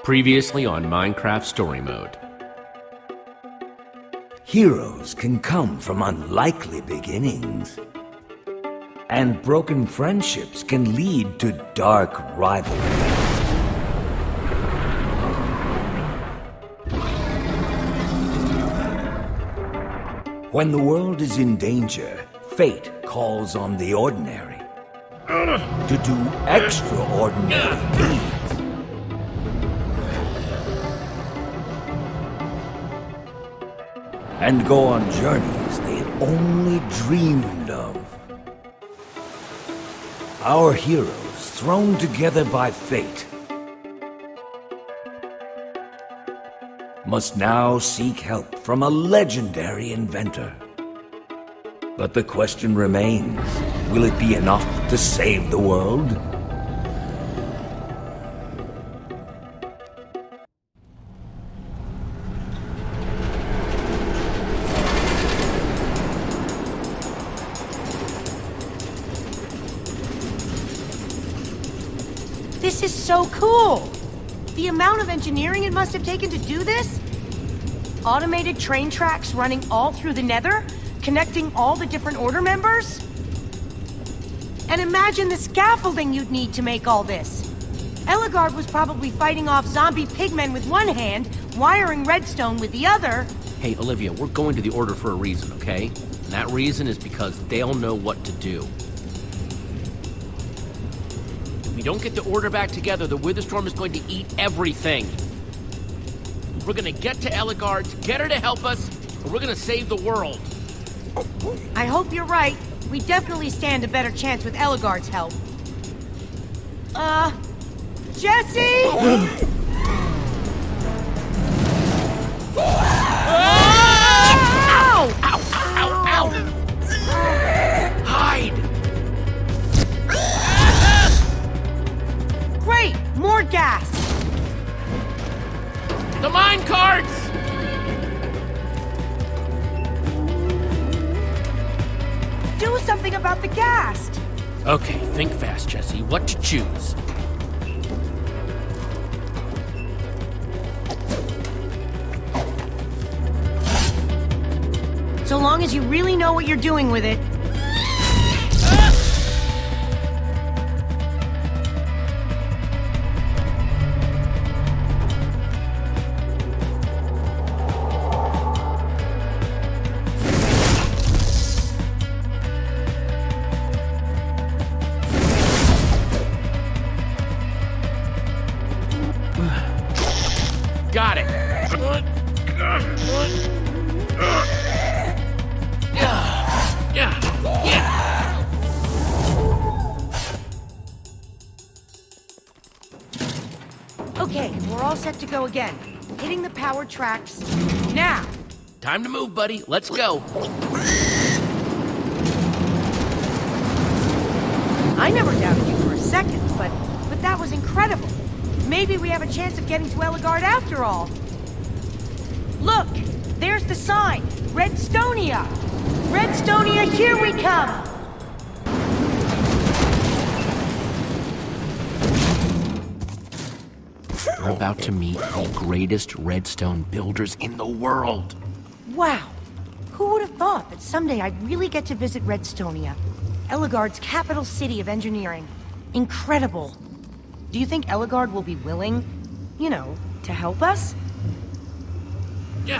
Previously on Minecraft Story Mode. Heroes can come from unlikely beginnings. And broken friendships can lead to dark rivalry. When the world is in danger, fate calls on the ordinary to do extraordinary deeds. And go on journeys they had only dreamed of. Our heroes, thrown together by fate, must now seek help from a legendary inventor. But the question remains, will it be enough to save the world? This is so cool! The amount of engineering it must have taken to do this? Automated train tracks running all through the Nether, connecting all the different Order members? And imagine the scaffolding you'd need to make all this. Ellegaard was probably fighting off zombie pigmen with one hand, wiring redstone with the other. Hey, Olivia, we're going to the Order for a reason, okay? And that reason is because they'll know what to do. If we don't get the Order back together, the witherstorm is going to eat everything. We're gonna get to Ellegaard, get her to help us, and we're gonna save the world. I hope you're right. We definitely stand a better chance with Ellegaard's help. Jesse? Ow! Ow, ow, ow! Hide! Great! More gas! The mine carts! Do something about the gas! Okay, think fast, Jesse. What to choose? So long as you really know what you're doing with it. Got it. Okay, we're all set to go again. Hitting the power tracks now. Time to move, buddy. Let's go. I never doubted you for a second, but that was incredible. Maybe we have a chance of getting to Ellegaard after all. Look! There's the sign! Redstonia! Redstonia, here we come! We're about to meet the greatest redstone builders in the world. Wow! Who would have thought that someday I'd really get to visit Redstonia? Ellegaard's capital city of engineering. Incredible. Do you think Ellegaard will be willing, you know, to help us? Yeah.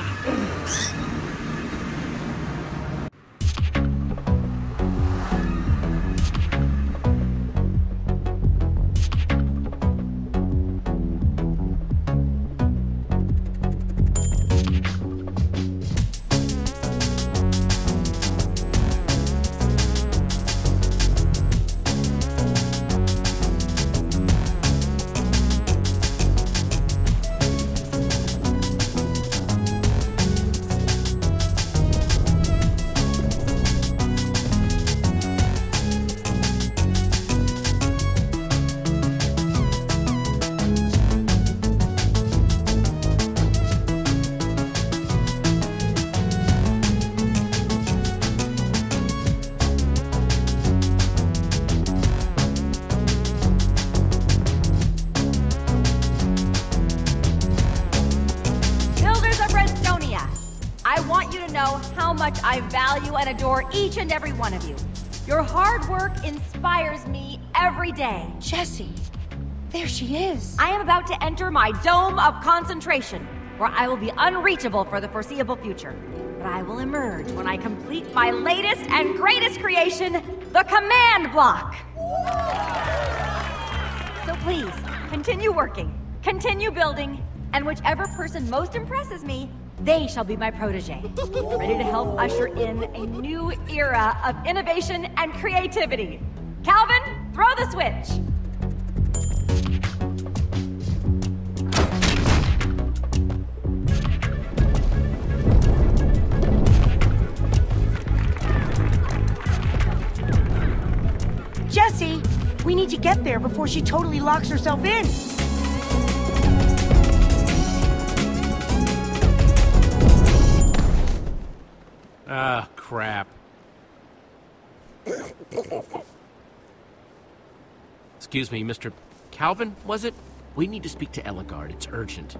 much I value and adore each and every one of you. Your hard work inspires me every day. Jessie, there she is. I am about to enter my dome of concentration, where I will be unreachable for the foreseeable future. But I will emerge when I complete my latest and greatest creation, the command block. So please, continue working, continue building, and whichever person most impresses me, they shall be my protege, ready to help usher in a new era of innovation and creativity. Calvin, throw the switch. Jessie, we need to get there before she totally locks herself in. Ah, crap. Excuse me, Mr. Calvin, was it? We need to speak to Eligard. It's urgent.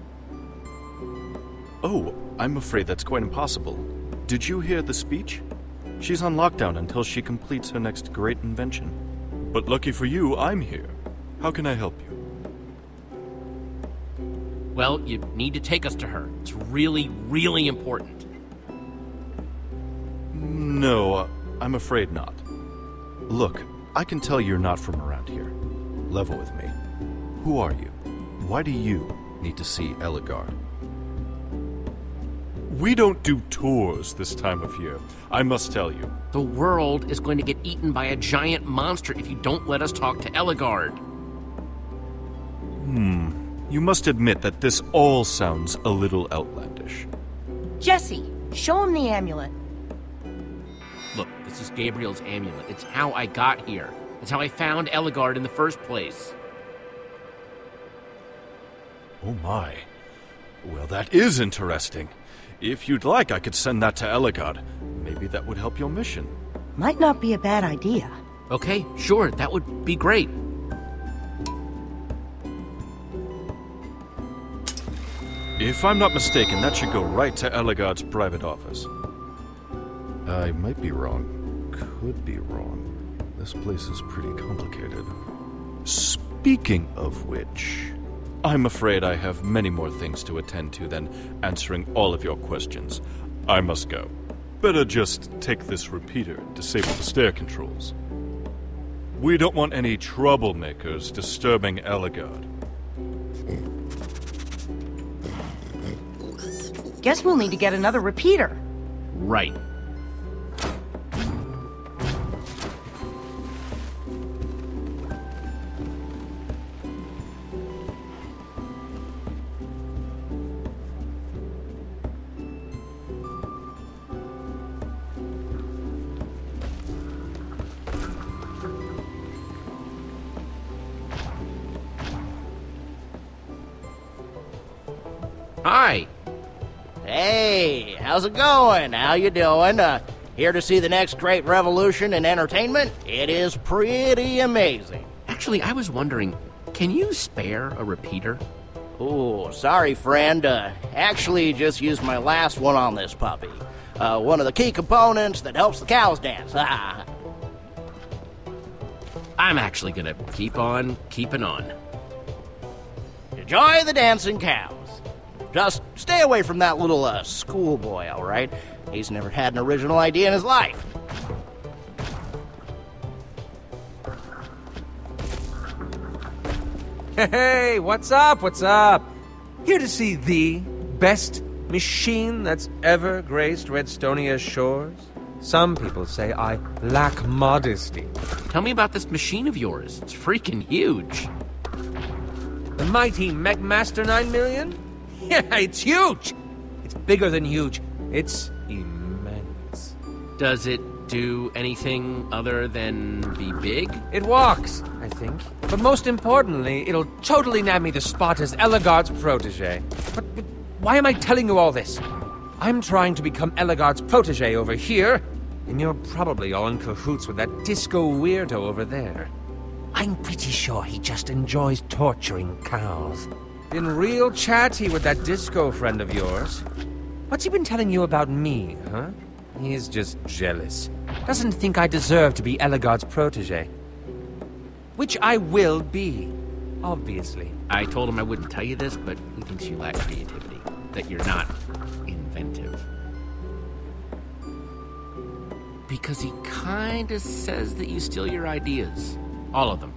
Oh, I'm afraid that's quite impossible. Did you hear the speech? She's on lockdown until she completes her next great invention. But lucky for you, I'm here. How can I help you? Well, you need to take us to her. It's really, really important. No, I'm afraid not. Look, I can tell you're not from around here. Level with me. Who are you? Why do you need to see Eligard? We don't do tours this time of year, I must tell you. The world is going to get eaten by a giant monster if you don't let us talk to Eligard. You must admit that this all sounds a little outlandish. Jessie, show him the amulet. Look, this is Gabriel's amulet. It's how I got here. It's how I found Eligard in the first place. Oh my. Well, that is interesting. If you'd like, I could send that to Eligard. Maybe that would help your mission. Might not be a bad idea. Okay, sure, that would be great. If I'm not mistaken, that should go right to Eligard's private office. I might be wrong. Could be wrong. This place is pretty complicated. Speaking of which, I'm afraid I have many more things to attend to than answering all of your questions. I must go. Better just take this repeater and disable the stair controls. We don't want any troublemakers disturbing Eligard. Guess we'll need to get another repeater. Right. Hi. Hey, how's it going? How you doing? Here to see the next great revolution in entertainment? It is pretty amazing. Actually, I was wondering, can you spare a repeater? Oh, sorry, friend. Actually, just used my last one on this puppy. One of the key components that helps the cows dance. I'm actually gonna keep on keeping on. Enjoy the dancing cows. Just stay away from that little schoolboy, all right? He's never had an original idea in his life. Hey, what's up? What's up? Here to see the best machine that's ever graced Redstonia's shores? Some people say I lack modesty. Tell me about this machine of yours. It's freaking huge. The mighty Megmaster 9 million? Yeah, it's huge! It's bigger than huge. It's immense. Does it do anything other than be big? It walks, I think. But most importantly, it'll totally nab me the spot as Eligard's protege. But why am I telling you all this? I'm trying to become Eligard's protege over here, and you're probably all in cahoots with that disco weirdo over there. I'm pretty sure he just enjoys torturing cows. Been real chatty with that disco friend of yours. What's he been telling you about me, huh? He's just jealous. Doesn't think I deserve to be Ellegaard's protege. Which I will be, obviously. I told him I wouldn't tell you this, but he thinks you lack creativity. That you're not inventive. Because he kinda says that you steal your ideas. All of them.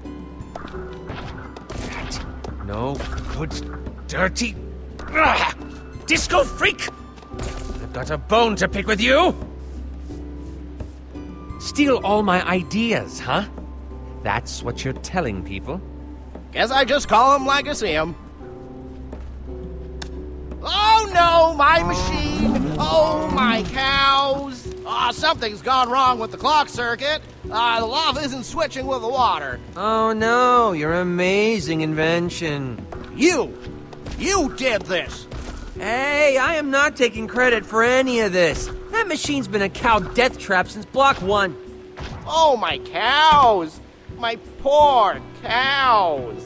That no good, dirty... disco freak! I've got a bone to pick with you! Steal all my ideas, huh? That's what you're telling people? Guess I just call him like I see him. Oh no, my machine! Oh my cows! Something's gone wrong with the clock circuit. The lava isn't switching with the water. Oh no, your amazing invention. You did this! Hey, I am not taking credit for any of this. That machine's been a cow death trap since Block 1. Oh my cows! My poor cows!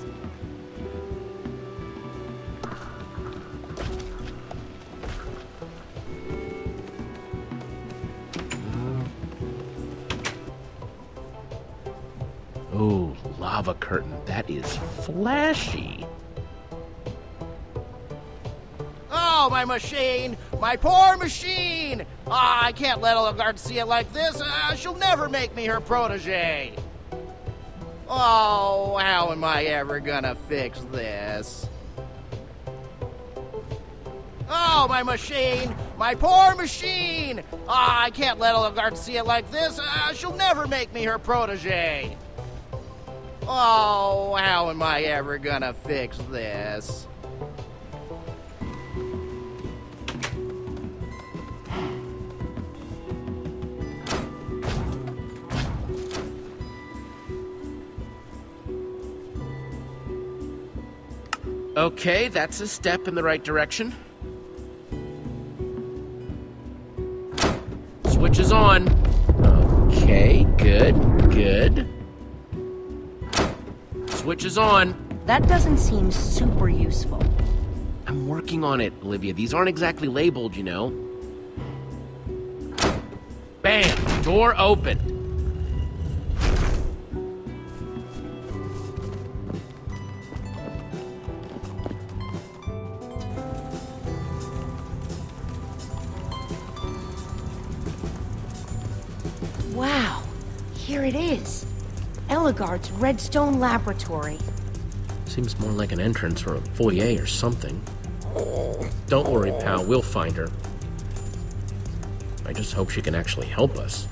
Ooh, lava curtain. That is flashy. Oh, my machine! My poor machine! I can't let Ellegaard see it like this. She'll never make me her protege. Oh, how am I ever gonna fix this? Oh, my machine! My poor machine! I can't let Ellegaard see it like this. She'll never make me her protege. Oh, how am I ever gonna fix this? Okay, that's a step in the right direction. Switch is on. Okay, good. Switch is on. That doesn't seem super useful. I'm working on it, Olivia. These aren't exactly labeled, you know. Bam! Door open. Wow, here it is. Ellegaard's Redstone Laboratory. Seems more like an entrance or a foyer or something. Don't worry, pal. We'll find her. I just hope she can actually help us.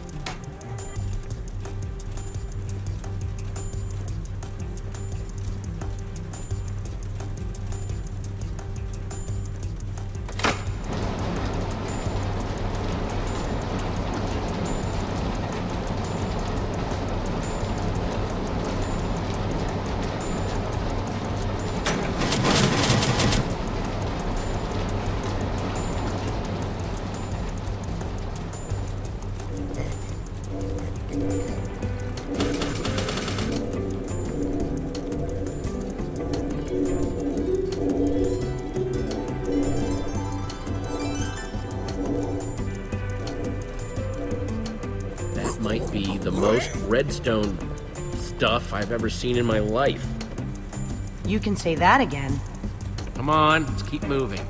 Might be the most redstone stuff I've ever seen in my life. You can say that again. Come on, let's keep moving.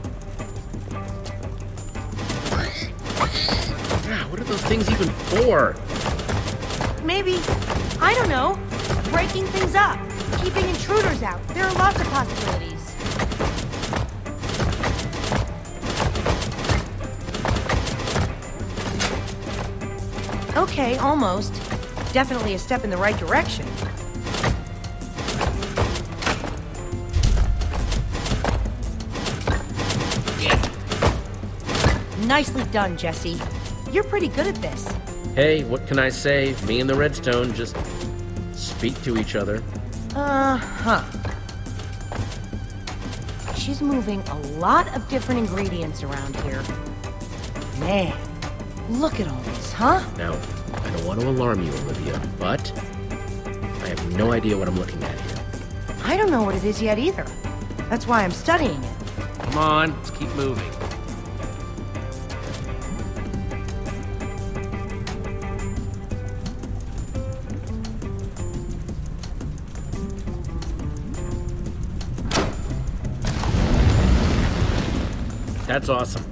What are those things even for? Maybe, I don't know, breaking things up, keeping intruders out. There are lots of possibilities. Okay, almost. Definitely a step in the right direction. Nicely done, Jesse. You're pretty good at this. Hey, what can I say? Me and the redstone just speak to each other. Uh-huh. She's moving a lot of different ingredients around here. Man, look at all this, huh? Now, I don't want to alarm you, Olivia, but I have no idea what I'm looking at here. I don't know what it is yet either. That's why I'm studying it. Come on, let's keep moving. That's awesome.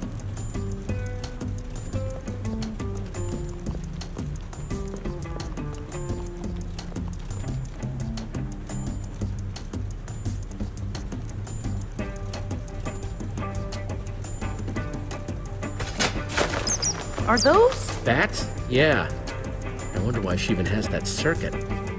Are those? Bats? Yeah. I wonder why she even has that circuit.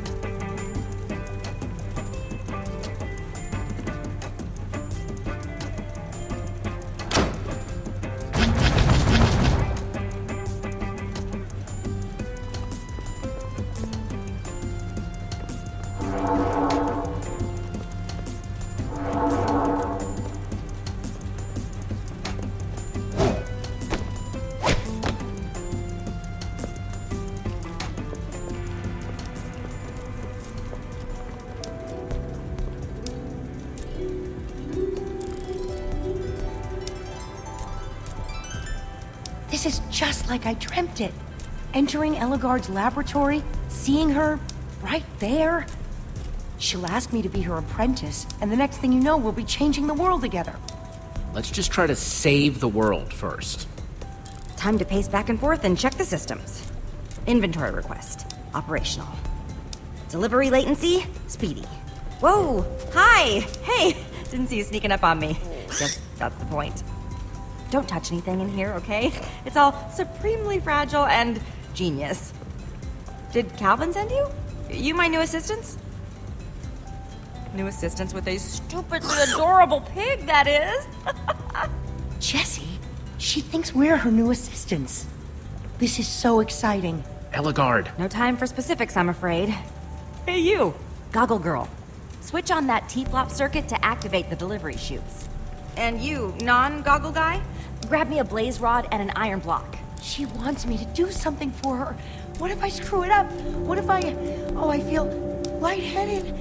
This is just like I dreamt it. Entering Eligard's laboratory, seeing her right there. She'll ask me to be her apprentice, and the next thing you know, we'll be changing the world together. Let's just try to save the world first. Time to pace back and forth and check the systems. Inventory request. Operational. Delivery latency. Speedy. Whoa! Hi! Hey! Didn't see you sneaking up on me. Guess that's the point. Don't touch anything in here, okay? It's all supremely fragile and genius. Did Calvin send you? You my new assistants? New assistants with a stupidly adorable pig, that is. Jessie, she thinks we're her new assistants. This is so exciting. Eligard. No time for specifics, I'm afraid. Hey, you! Goggle Girl. Switch on that T-flop circuit to activate the delivery chutes. And you, non-goggle guy, grab me a blaze rod and an iron block. She wants me to do something for her. What if I screw it up? What if I... Oh, I feel lightheaded.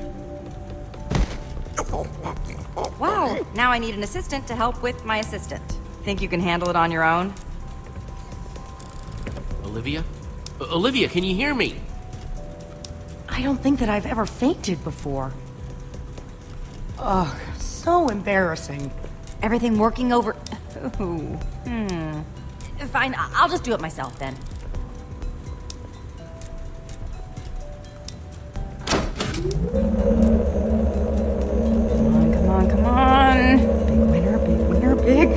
Wow, now I need an assistant to help with my assistant. Think you can handle it on your own? Olivia? Olivia, can you hear me? I don't think that I've ever fainted before. Ugh, so embarrassing. Everything working over... Ooh. Fine, I'll just do it myself then. Come on. Big winner, big.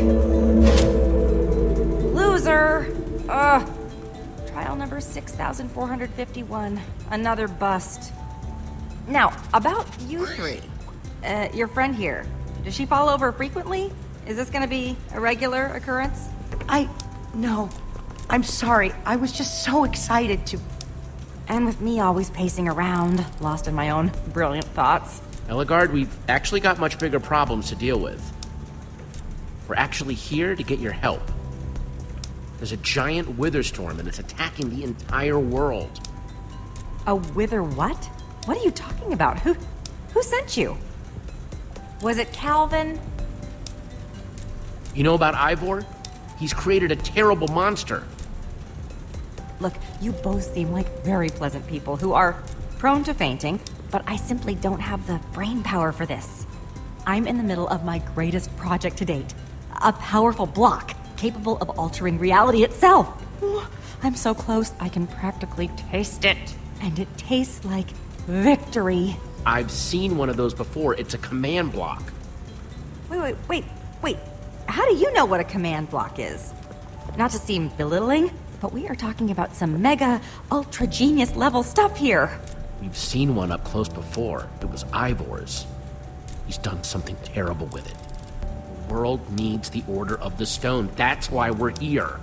Loser! Trial number 6,451. Another bust. Now, about you three. Your friend here. Does she fall over frequently? Is this gonna be a regular occurrence? No. I'm sorry. I was just so excited to... And with me always pacing around, lost in my own brilliant thoughts. Eligard, we've actually got much bigger problems to deal with. We're actually here to get your help. There's a giant witherstorm and it's attacking the entire world. A wither what? What are you talking about? Who sent you? Was it Calvin? You know about Ivor? He's created a terrible monster. Look, you both seem like very pleasant people who are prone to fainting, but I simply don't have the brain power for this. I'm in the middle of my greatest project to date. A powerful block capable of altering reality itself. I'm so close, I can practically taste it. And it tastes like victory. I've seen one of those before. It's a command block. Wait. How do you know what a command block is? Not to seem belittling, but we are talking about some mega, ultra genius level stuff here. We've seen one up close before. It was Ivor's. He's done something terrible with it. The world needs the Order of the Stone. That's why we're here.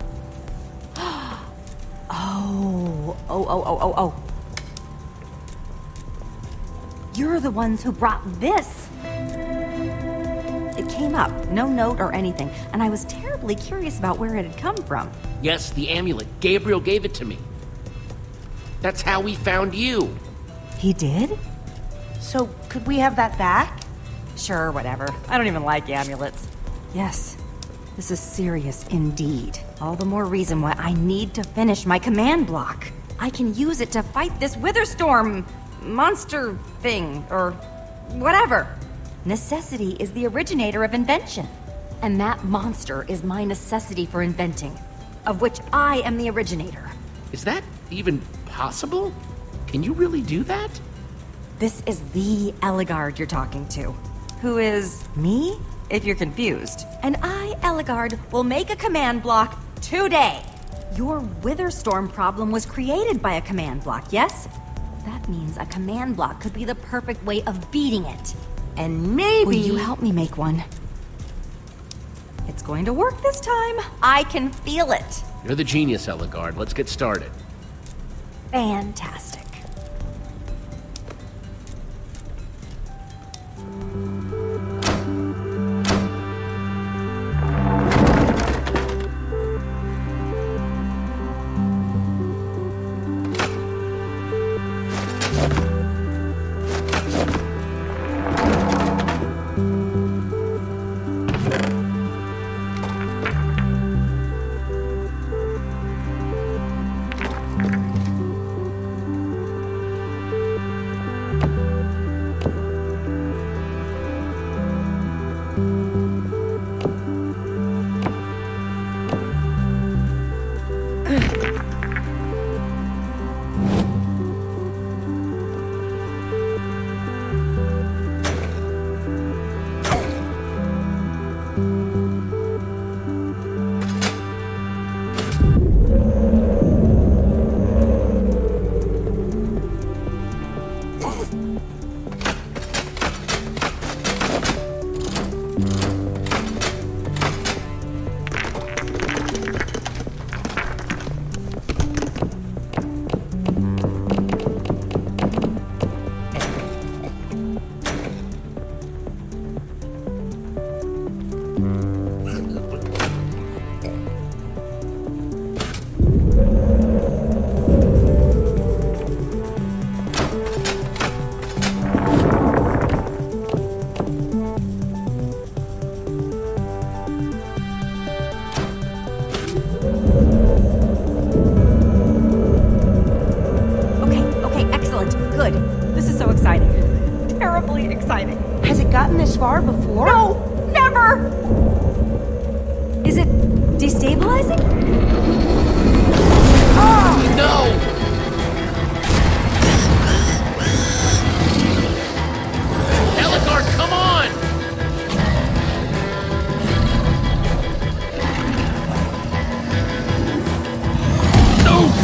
Oh. You're the ones who brought this. It came up, no note or anything, and I was terribly curious about where it had come from. Yes, the amulet. Gabriel gave it to me. That's how we found you. He did? So, could we have that back? Sure, whatever. I don't even like amulets. Yes, this is serious indeed. All the more reason why I need to finish my command block. I can use it to fight this witherstorm monster thing, or whatever. Necessity is the originator of invention. And that monster is my necessity for inventing, of which I am the originator. Is that even possible? Can you really do that? This is the Eligard you're talking to. Who is me, if you're confused. And I, Eligard, will make a command block today. Your witherstorm problem was created by a command block, yes? That means a command block could be the perfect way of beating it. And maybe... Will you help me make one? It's going to work this time. I can feel it. You're the genius, Eligard. Let's get started. Fantastic. Far before? No! Never! Is it destabilizing? Oh! No! Eligard, come on! No!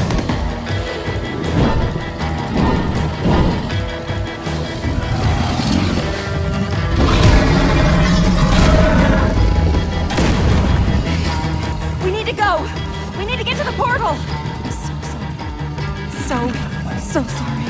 So sorry.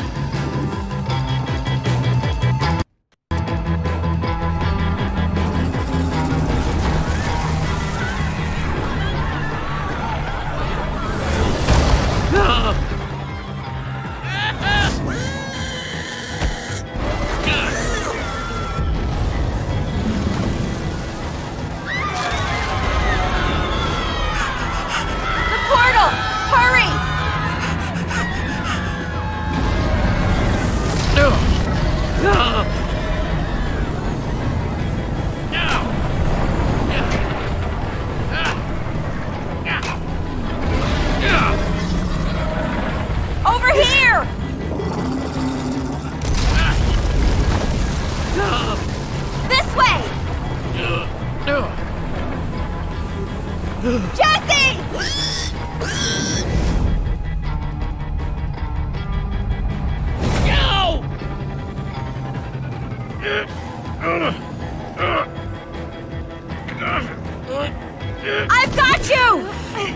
I've got you!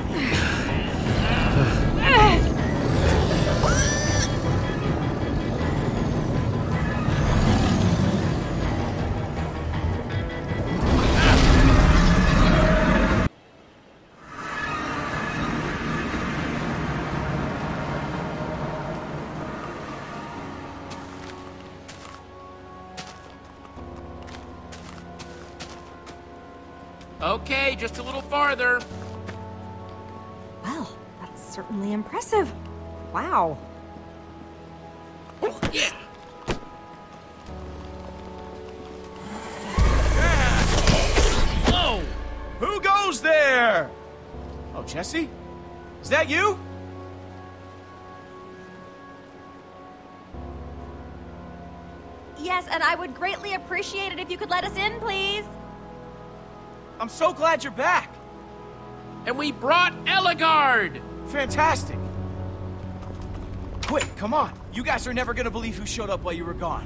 Okay, just a little farther. Well, that's certainly impressive. Wow. Yeah. Whoa! Jesse? Is that you? Yes, and I would greatly appreciate it if you could let us in, please. I'm so glad you're back. And we brought Eligard! Fantastic. Quick, come on. You guys are never gonna believe who showed up while you were gone.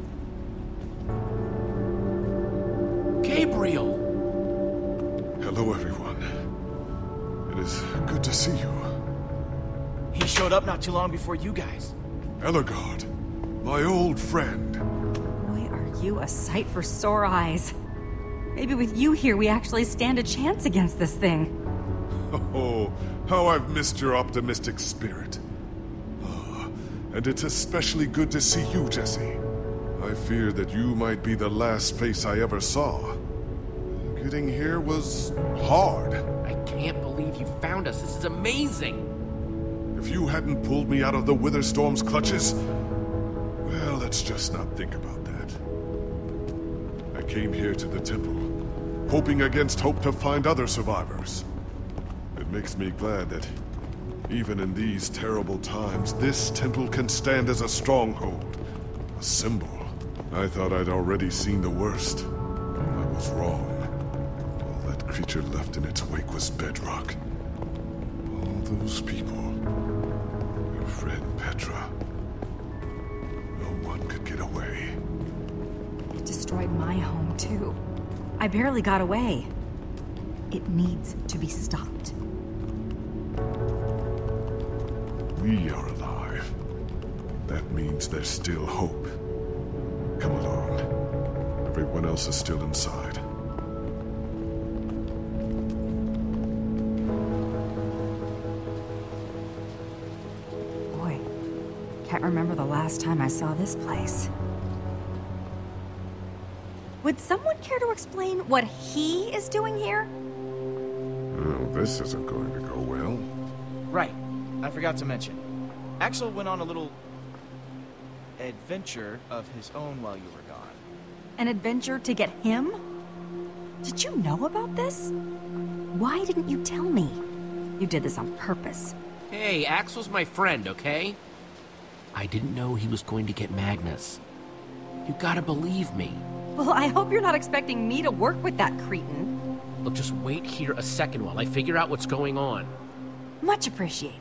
Gabriel! Hello, everyone. It is good to see you. He showed up not too long before you guys. Eligard, my old friend. Boy, are you a sight for sore eyes. Maybe with you here, we actually stand a chance against this thing. Oh, how I've missed your optimistic spirit. And it's especially good to see you, Jesse. I fear that you might be the last face I ever saw. Getting here was hard. I can't believe you found us. This is amazing. If you hadn't pulled me out of the Witherstorm's clutches, well, let's just not think about that. I came here to the temple, hoping against hope to find other survivors. It makes me glad that even in these terrible times, this temple can stand as a stronghold, a symbol. I thought I'd already seen the worst. I was wrong. All that creature left in its wake was bedrock. All those people. Your friend Petra. No one could get away. It destroyed my home, too. I barely got away. It needs to be stopped. We are alive. That means there's still hope. Come along. Everyone else is still inside. Boy, can't remember the last time I saw this place. Would someone care to explain what he is doing here? Oh, this isn't going to go well. Right. I forgot to mention. Axel went on a little adventure of his own while you were gone. An adventure to get him? Did you know about this? Why didn't you tell me? You did this on purpose. Hey, Axel's my friend, okay? I didn't know he was going to get Magnus. You gotta believe me. Well, I hope you're not expecting me to work with that cretin. Look, just wait here a second while I figure out what's going on. Much appreciated.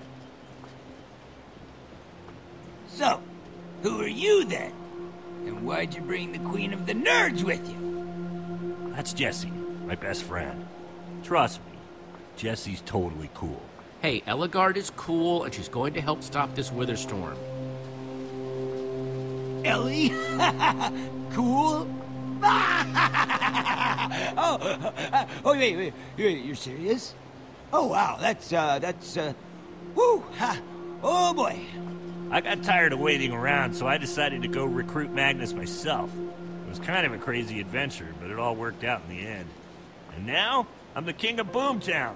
So, who are you then? And why'd you bring the Queen of the Nerds with you? That's Jesse, my best friend. Trust me, Jesse's totally cool. Hey, Eligard is cool, and she's going to help stop this witherstorm. Ellie? Cool? Wait, you're serious? Oh, wow, that's, woo, ha, oh boy. I got tired of waiting around, so I decided to go recruit Magnus myself. It was kind of a crazy adventure, but it all worked out in the end. And now, I'm the king of Boomtown.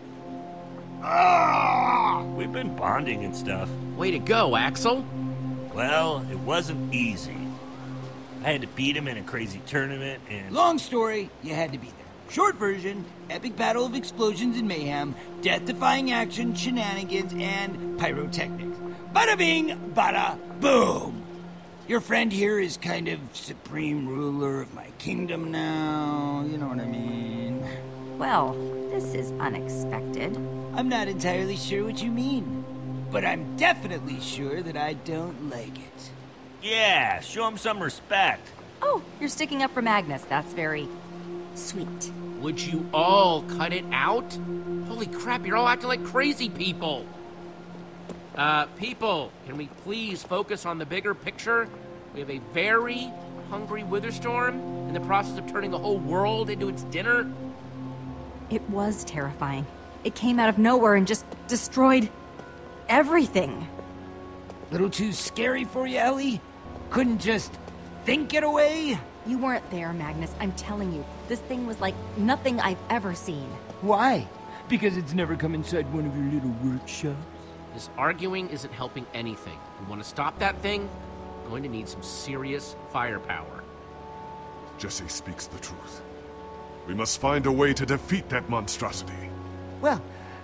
We've been bonding and stuff. Way to go, Axel. Well, it wasn't easy. I had to beat him in a crazy tournament, and... Long story, you had to be there. Short version, epic battle of explosions and mayhem, death-defying action, shenanigans, and pyrotechnics. Bada bing, bada boom! Your friend here is kind of supreme ruler of my kingdom now, you know what I mean? Well, this is unexpected. I'm not entirely sure what you mean, but I'm definitely sure that I don't like it. Yeah, show him some respect. Oh, you're sticking up for Magnus. That's very sweet. Would you all cut it out? Holy crap, you're all acting like crazy people. People, can we please focus on the bigger picture? We have a very hungry witherstorm in the process of turning the whole world into its dinner. It was terrifying. It came out of nowhere and just destroyed everything. Little too scary for you, Ellie? Couldn't just think it away? You weren't there, Magnus. I'm telling you, this thing was like nothing I've ever seen. Why? Because it's never come inside one of your little workshops? This arguing isn't helping anything. We want to stop that thing? We're going to need some serious firepower. Jesse speaks the truth. We must find a way to defeat that monstrosity. Well,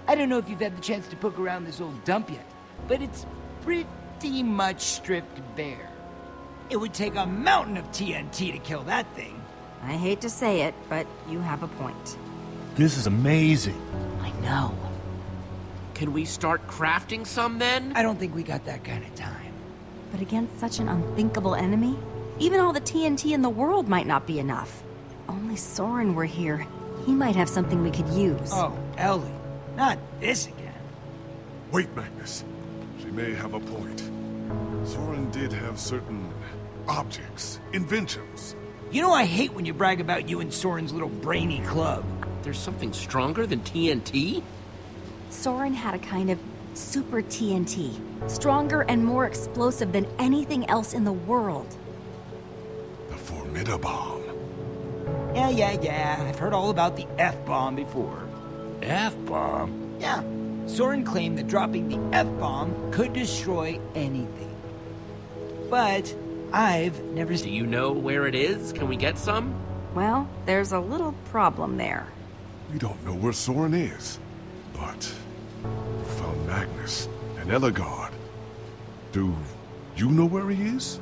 I don't know if you've had the chance to poke around this old dump yet, but it's pretty much stripped bare. It would take a mountain of TNT to kill that thing. I hate to say it, but you have a point. This is amazing. I know. Can we start crafting some then? I don't think we got that kind of time. But against such an unthinkable enemy, even all the TNT in the world might not be enough. If only Soren were here, he might have something we could use. Oh, Ellie. Not this again. Wait, Magnus. She may have a point. Soren did have certain objects, inventions. You know I hate when you brag about you and Soren's little brainy club. There's something stronger than TNT? Soren had a kind of super TNT, stronger and more explosive than anything else in the world. The Formidabomb. Yeah. I've heard all about the F-bomb before. F-bomb? Yeah. Soren claimed that dropping the F-bomb could destroy anything. But I've never Do you know where it is? Can we get some? Well, there's a little problem there. We don't know where Soren is, but we found Magnus and Ellegard. Do you know where he is?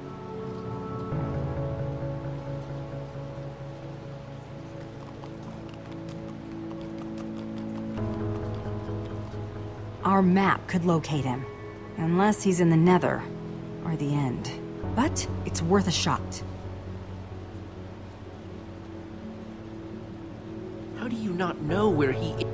Our map could locate him. Unless he's in the Nether. Or the End. But it's worth a shot. How do you not know where he is?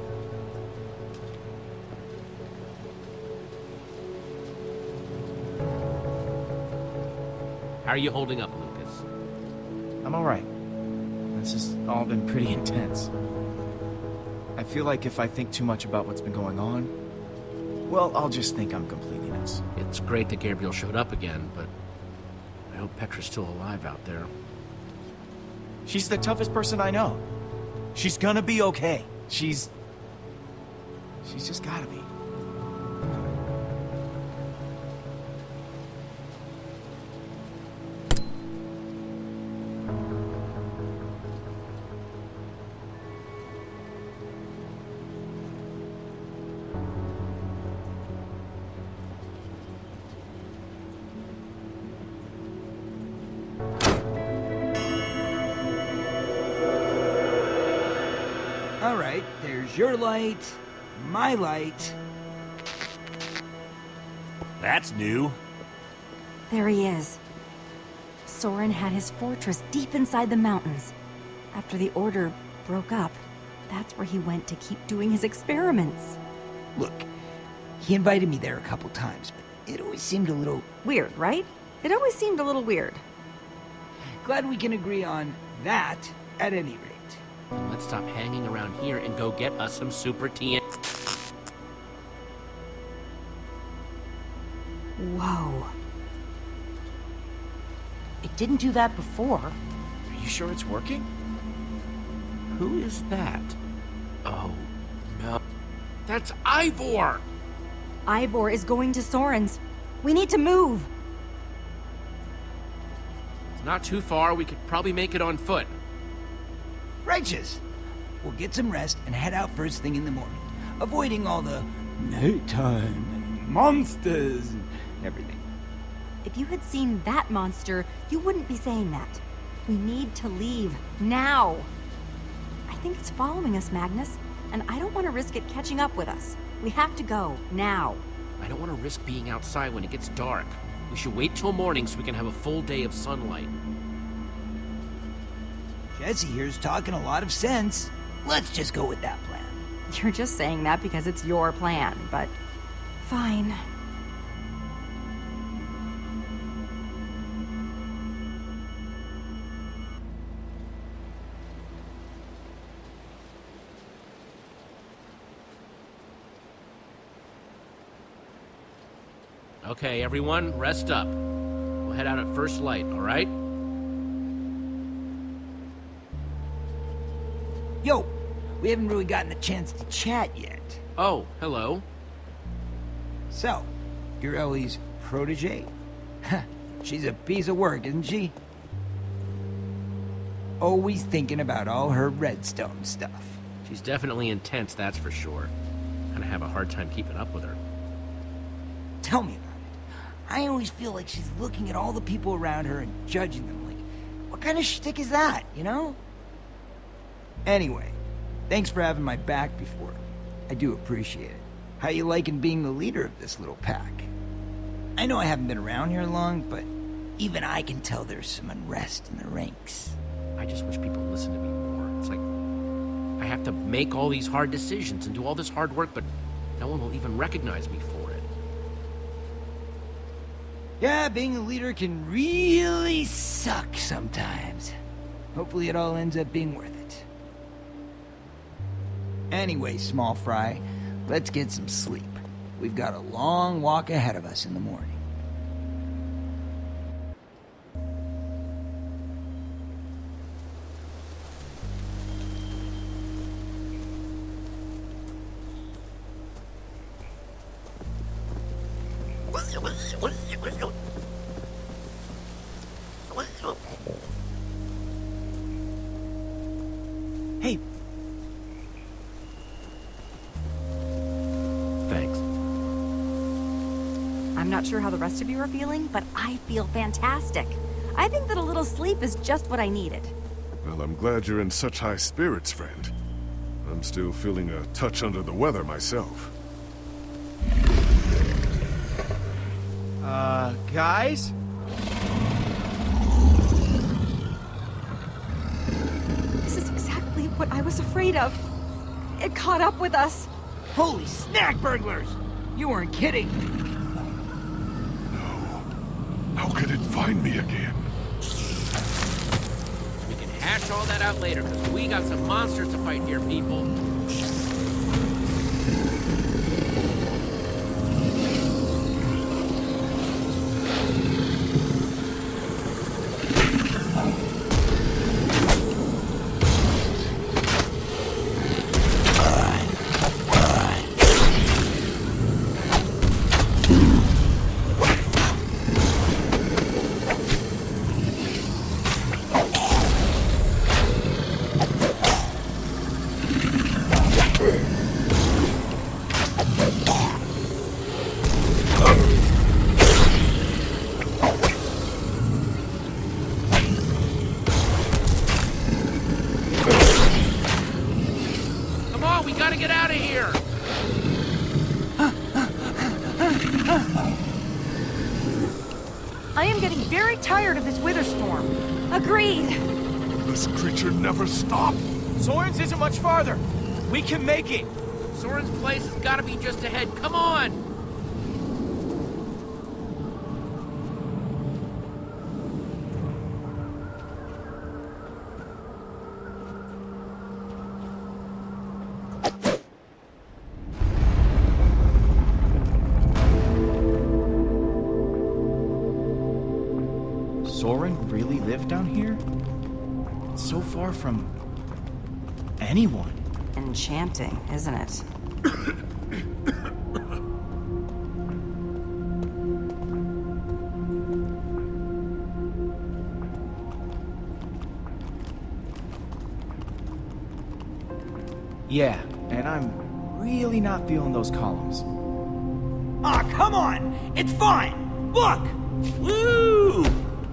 How are you holding up, Lucas? I'm alright. This has all been pretty intense. I feel like if I think too much about what's been going on, well, I'll just think I'm completely nuts. It's great that Gabriel showed up again, but I hope Petra's still alive out there. She's the toughest person I know. She's gonna be okay. She's just gotta be. Alright, there's your light, my light. That's new. There he is. Soren had his fortress deep inside the mountains. After the Order broke up, that's where he went to keep doing his experiments. Look, he invited me there a couple times, but it always seemed a little... Weird, right? It always seemed a little weird. Glad we can agree on that, at any rate. Let's stop hanging around here and go get us some super TNT. Whoa. It didn't do that before. Are you sure it's working? Who is that? Oh, no. That's Ivor! Ivor is going to Soren's. We need to move. It's not too far. We could probably make it on foot. Righteous. We'll get some rest and head out first thing in the morning, avoiding all the nighttime and monsters and everything. If you had seen that monster, you wouldn't be saying that. We need to leave, now. I think it's following us, Magnus, and I don't want to risk it catching up with us. We have to go, now. I don't want to risk being outside when it gets dark. We should wait till morning so we can have a full day of sunlight. Jesse here's talking a lot of sense. Let's just go with that plan. You're just saying that because it's your plan, but fine. Okay, everyone, rest up. We'll head out at first light, all right? Yo, we haven't really gotten a chance to chat yet. Oh, hello. So, you're Ellie's protege? She's a piece of work, isn't she? Always thinking about all her redstone stuff. She's definitely intense, that's for sure. Gonna have a hard time keeping up with her. Tell me about it. I always feel like she's looking at all the people around her and judging them. Like, what kind of shtick is that, you know? Anyway, thanks for having my back before. I do appreciate it. How you liking being the leader of this little pack? I know I haven't been around here long, but even I can tell there's some unrest in the ranks. I just wish people would listen to me more. It's like, I have to make all these hard decisions and do all this hard work, but no one will even recognize me for it. Yeah, being a leader can really suck sometimes. Hopefully it all ends up being worth it. Anyway, small fry, let's get some sleep. We've got a long walk ahead of us in the morning. Hey. Thanks. I'm not sure how the rest of you are feeling, but I feel fantastic. I think that a little sleep is just what I needed. Well, I'm glad you're in such high spirits, friend. I'm still feeling a touch under the weather myself. Guys? This is exactly what I was afraid of. It caught up with us. Holy snack burglars! You weren't kidding. No. How could it find me again? We can hash all that out later, because we got some monsters to fight here, people. I am getting very tired of this witherstorm. Agreed. This creature never stopped. Soren's isn't much farther. We can make it. Soren's place has got to be just ahead. Come on! Soren really lived down here? It's so far from anyone. Enchanting, isn't it? Yeah, and I'm really not feeling those columns. Ah, come on! It's fine! Look! Woo!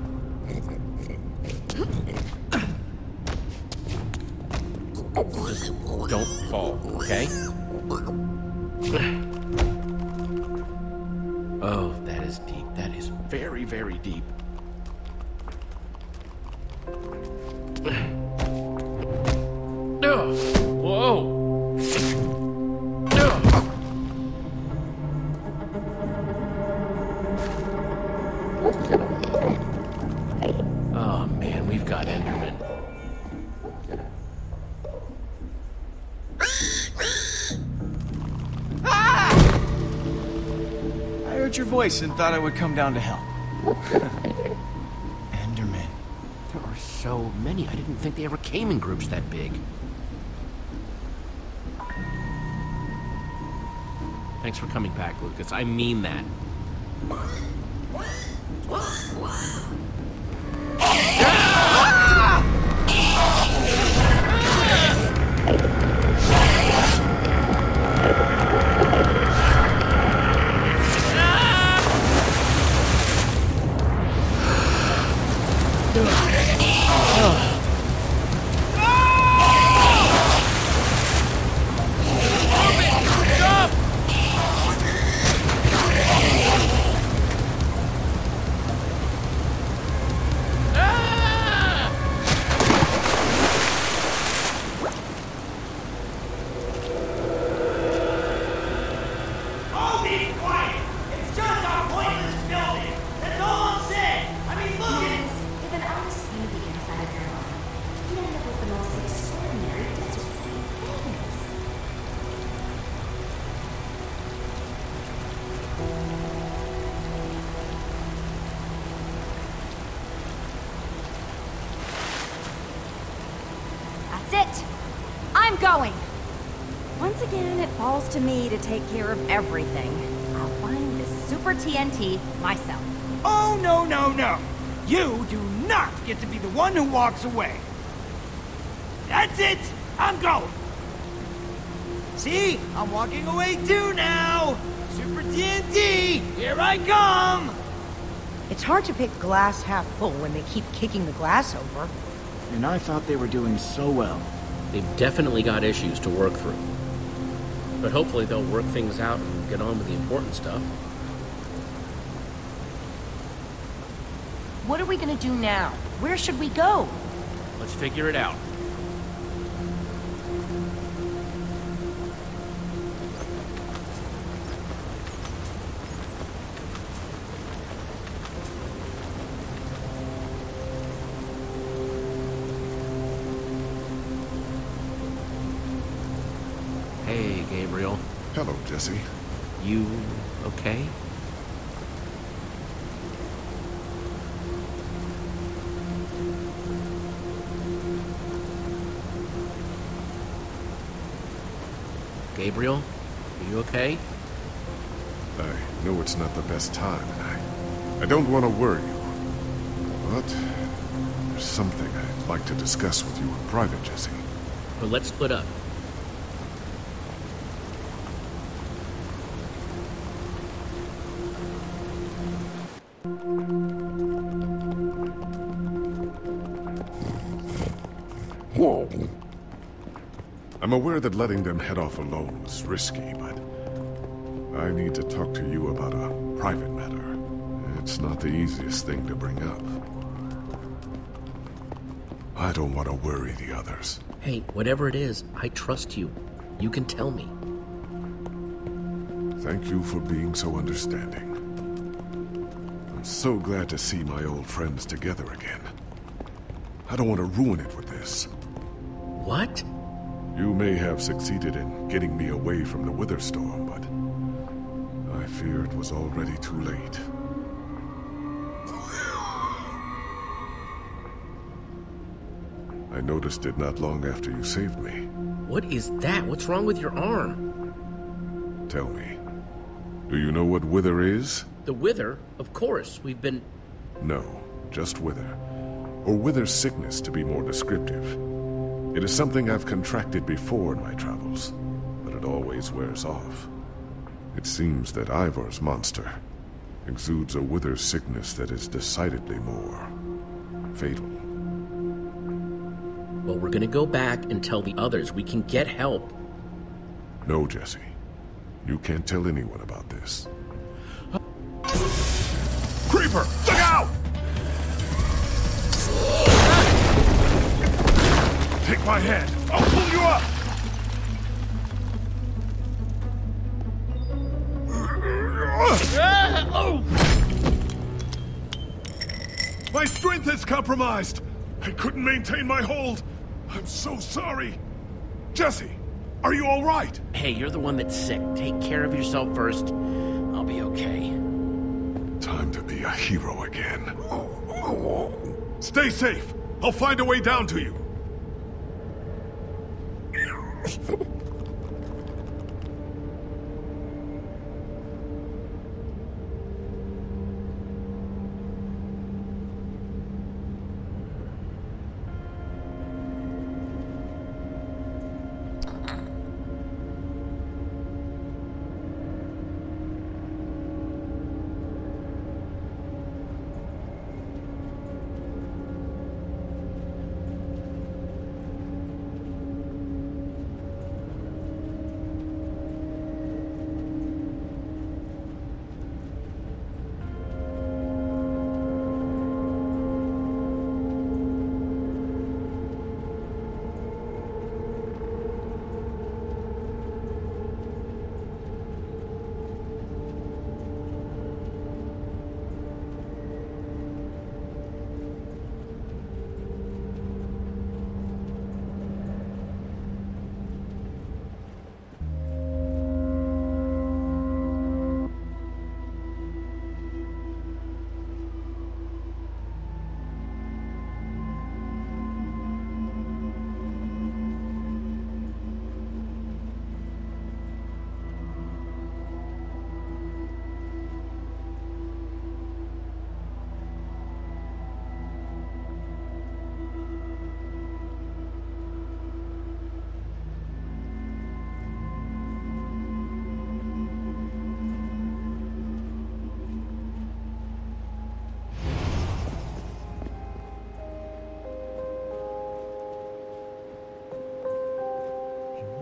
Don't fall, okay? Oh, that is deep. That is very, very deep. Whoa! Oh man, we've got Enderman. I heard your voice and thought I would come down to help. Enderman. There are so many. I didn't think they ever came in groups that big. Thanks for coming back, Lucas. I mean that. That's it! I'm going! Once again, it falls to me to take care of everything. I'll find this super TNT myself. Oh, no, no, no. You do not get to be the one who walks away. That's it! I'm going! See? I'm walking away too now! Super TNT! Here I come! It's hard to pick glass half full when they keep kicking the glass over. And I thought they were doing so well. They've definitely got issues to work through. But hopefully they'll work things out and get on with the important stuff. What are we gonna do now? Where should we go? Let's figure it out. Hey, Gabriel. Hello, Jesse. You okay? Gabriel, are you okay? I know it's not the best time, and I don't want to worry you. But there's something I'd like to discuss with you in private, Jesse. Well, let's split up. I'm aware that letting them head off alone was risky, but I need to talk to you about a private matter. It's not the easiest thing to bring up. I don't want to worry the others. Hey, whatever it is, I trust you. You can tell me. Thank you for being so understanding. I'm so glad to see my old friends together again. I don't want to ruin it with this. What? You may have succeeded in getting me away from the witherstorm, but I fear it was already too late. I noticed it not long after you saved me. What is that? What's wrong with your arm? Tell me, do you know what wither is? The wither? Of course. We've been... No, just wither. Or wither sickness, to be more descriptive. It is something I've contracted before in my travels, but it always wears off. It seems that Ivor's monster exudes a wither sickness that is decidedly more fatal. Well, we're gonna go back and tell the others we can get help. No, Jesse. You can't tell anyone about this. Creeper! Look out! Take my hand. I'll pull you up! My strength is compromised. I couldn't maintain my hold. I'm so sorry. Jesse, are you all right? Hey, you're the one that's sick. Take care of yourself first. I'll be okay. Time to be a hero again. Stay safe. I'll find a way down to you.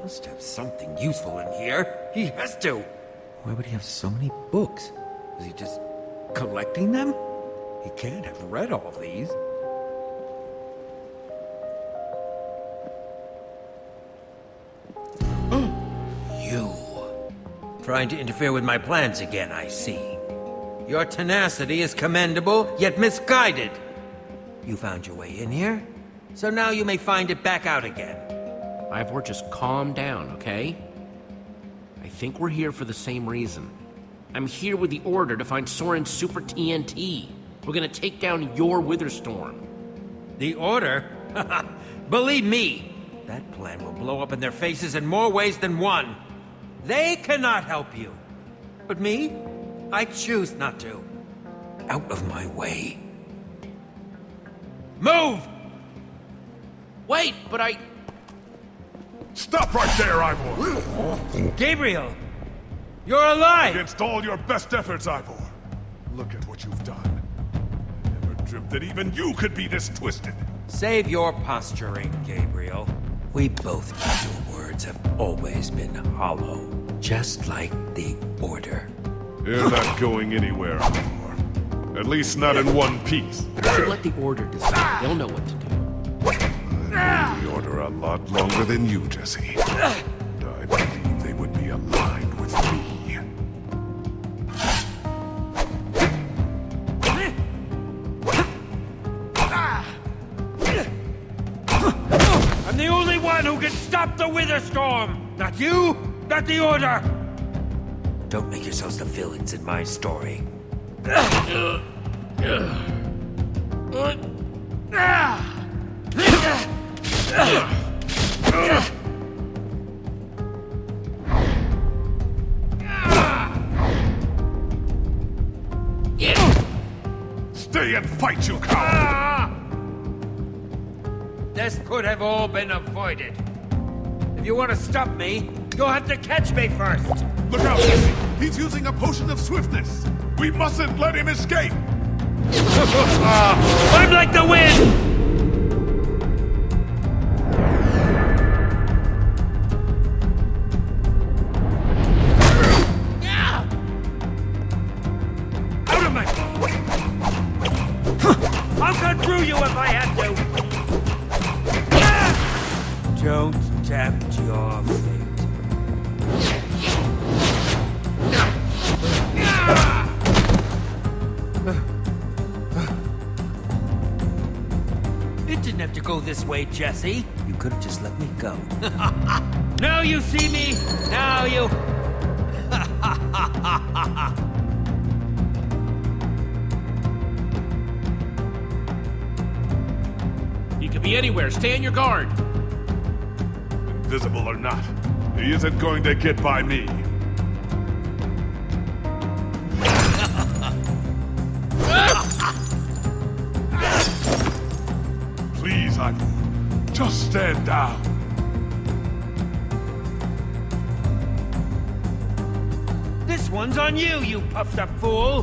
must have something useful in here. He has to. Why would he have so many books? Is he just collecting them? He can't have read all these. You. Trying to interfere with my plans again, I see. Your tenacity is commendable, yet misguided. You found your way in here, so now you may find it back out again. Ivor, just calm down, okay? I think we're here for the same reason. I'm here with the order to find Soren's Super TNT. We're gonna take down your Witherstorm. The order? Believe me, that plan will blow up in their faces in more ways than one. They cannot help you. But me? I choose not to. Out of my way. Move! Wait, but I... Stop right there, Ivor! Gabriel! You're alive! Against all your best efforts, Ivor. Look at what you've done. I never dreamt that even you could be this twisted. Save your posturing, Gabriel. We both know your words have always been hollow. Just like the Order. You're not going anywhere, Ivor. At least not in one piece. We should let the Order decide. They'll know what to do. I've known the Order a lot longer than you, Jesse. And I believe they would be aligned with me. I'm the only one who can stop the Witherstorm! Not you, not the Order! Don't make yourselves the villains in my story. Stay and fight, you coward! This could have all been avoided. If you want to stop me, you'll have to catch me first! Look out, Jesse! He's using a potion of swiftness! We mustn't let him escape! I'm like the wind! Out of my... I'll cut through you if I have to! Don't tempt your fate. It didn't have to go this way, Jesse. You could have just let me go. Now you see me! Now you... He could be anywhere. Stay on your guard. Invisible or not, he isn't going to get by me. Please, Ivor, just stand down. This one's on you, you puffed up fool!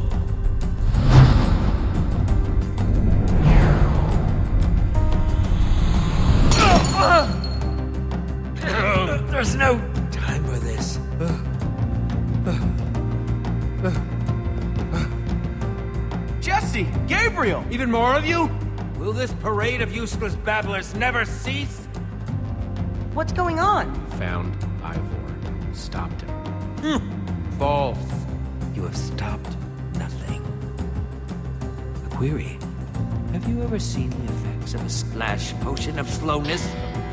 There's no time for this. Jesse! Gabriel! Even more of you? Will this parade of useless babblers never cease? What's going on? Found Ivor. Stopped him. False. You have stopped nothing. A query. Have you ever seen the effects of a splash potion of slowness?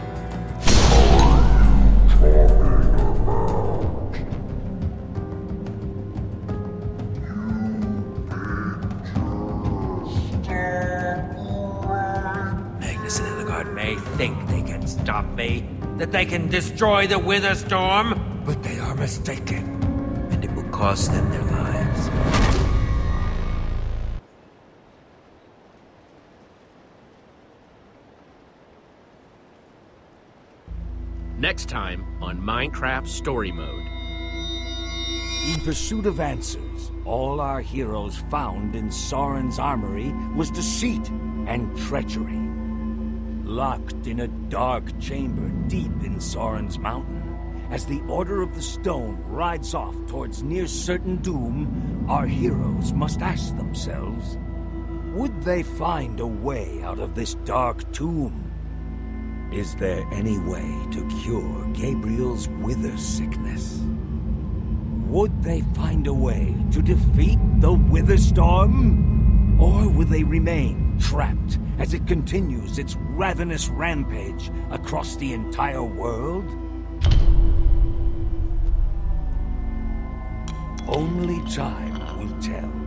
Magnus and Ellegaard may think they can stop me, that they can destroy the Witherstorm, but they are mistaken, and it will cost them their lives. Next time on Minecraft Story Mode. In pursuit of answers, all our heroes found in Soren's armory was deceit and treachery. Locked in a dark chamber deep in Soren's mountain, As the Order of the Stone rides off towards near certain doom, our heroes must ask themselves, would they find a way out of this dark tomb? Is there any way to cure Gabriel's wither sickness? Would they find a way to defeat the witherstorm? Or will they remain trapped as it continues its ravenous rampage across the entire world? Only time will tell.